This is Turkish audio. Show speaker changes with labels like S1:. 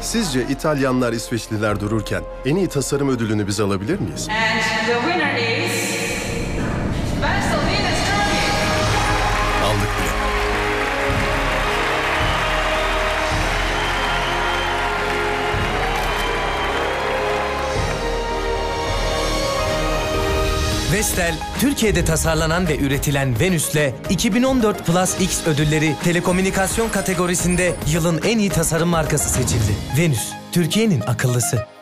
S1: Sizce İtalyanlar, İsveçliler dururken en iyi tasarım ödülünü biz alabilir miyiz?
S2: And the winner is Vestel Venus Turkey.
S1: Aldık bile.
S3: Vestel, Türkiye'de tasarlanan ve üretilen Venüs'le 2014 Plus X ödülleri telekomünikasyon kategorisinde yılın en iyi tasarım markası seçildi. Venüs, Türkiye'nin akıllısı.